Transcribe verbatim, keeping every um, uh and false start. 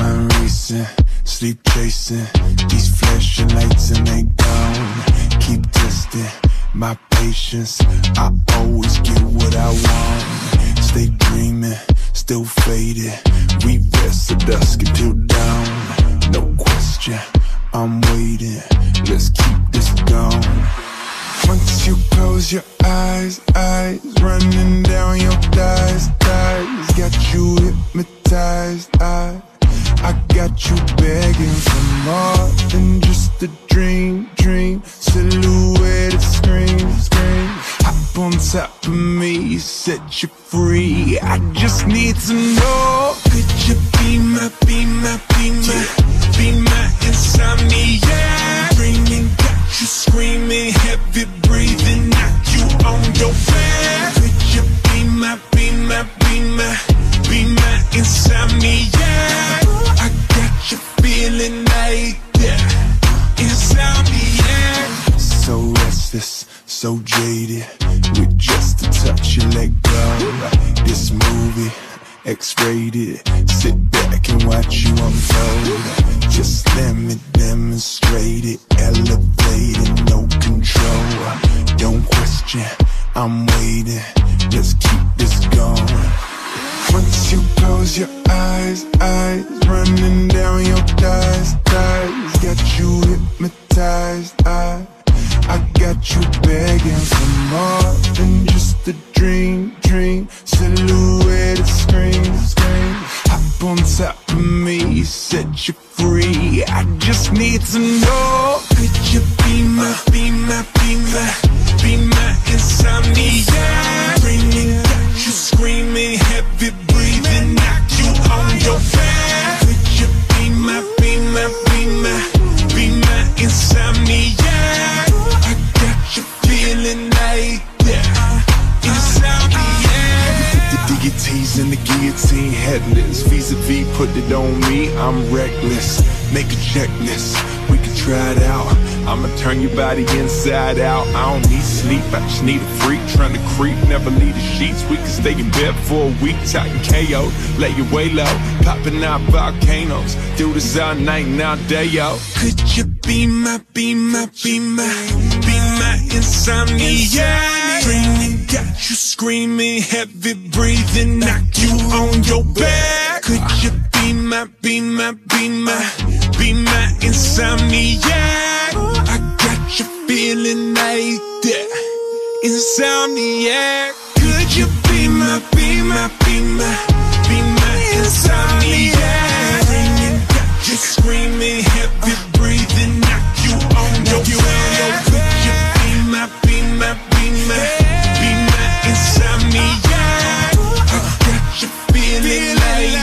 mind racing, sleep chasing these flashing lights and they gone. Keep testing my patience, I always get what I want. Stay dreaming, still faded, we rest at dusk until dawn. No question, I'm waiting, let's keep this going. Once you close your eyes, eyes running down your thighs, thighs got you hypnotized, I, I got you begging for more than just a dream, dream silhouette that screams, scream. Hop on top of me, set you free. I just need to know, could you be my, be my, be my, be my insomnia? Dreaming, got you screaming, heavy breathing, knock you on your back. Could you be my, be my, be my, be my insomnia? I got you feeling like that, insomnia. So restless, so jaded, with just a touch you let go. This movie, X-rated, sit back and watch you unfold. Just let me demonstrate it, elevated, no control. Don't question, I'm waiting, let's keep this going. Once you close your eyes, eyes running down your thighs, thighs got you hypnotized, I, I got you begging for more than just a dream, dream silhouette that screams, scream. Hop on top of me, set you free. I just need to know, could you be my, be my, be my, be my insomnia? Dreaming, got you screaming, heavy breathing, knock you on your back. Could you be my, be my, be my, be my insomnia? I got you feeling like that, insomnia. The deities and the guillotine headless, vis-a-vis put it on me, I'm reckless. Make a checklist, we can try it out. I'ma turn your body inside out. I don't need sleep, I just need a freak trying to creep, never leave the sheets. We can stay in bed for a week, talking K O, lay your way low, popping out volcanoes. Do this all night and all day, yo. Could you be my, be my, be my, be my insomnia? Dreaming, got you screaming, heavy breathing, knock you on your back. Could you be my, be my, be my, be my insomnia? I got you feeling like that, insomnia. Could you be my, be my, be my, be my insomnia? Dreaming, got you screaming, heavy breathing, knock you on your back. Could you be my, be my, be my, be my insomnia? I got you feeling like